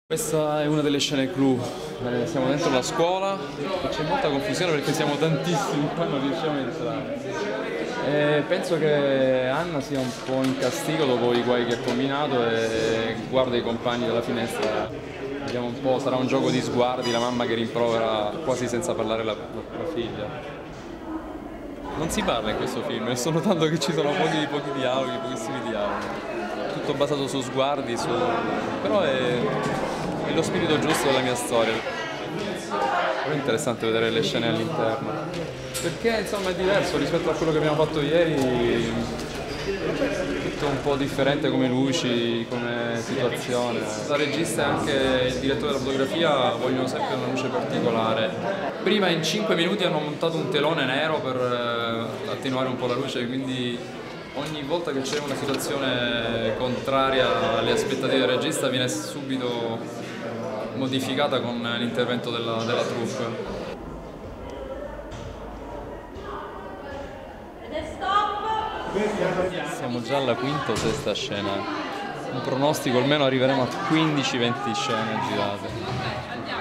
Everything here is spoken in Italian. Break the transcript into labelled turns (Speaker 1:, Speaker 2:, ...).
Speaker 1: Questa è una delle scene clou, siamo dentro la scuola e c'è molta confusione perché siamo tantissimi qua e non riusciamo a entrare. Penso che Anna sia un po' in castigo dopo i guai che ha combinato e guarda i compagni dalla finestra. Vediamo un po', sarà un gioco di sguardi, la mamma che rimprovera quasi senza parlare la figlia. Non si parla in questo film, sto notando che ci sono pochi dialoghi, pochissimi dialoghi. Tutto basato su sguardi, però è lo spirito giusto della mia storia. Però è interessante vedere le scene all'interno, perché insomma è diverso rispetto a quello che abbiamo fatto ieri, tutto un po' differente come luci, come situazione. La regista e anche il direttore della fotografia vogliono sempre una luce particolare. Prima in 5 minuti hanno montato un telone nero per attenuare un po' la luce, quindi ogni volta che c'è una situazione contraria alle aspettative del regista viene subito modificata con l'intervento della troupe. Siamo già alla quinta o sesta scena. Un pronostico, almeno arriveremo a 15-20 scene girate.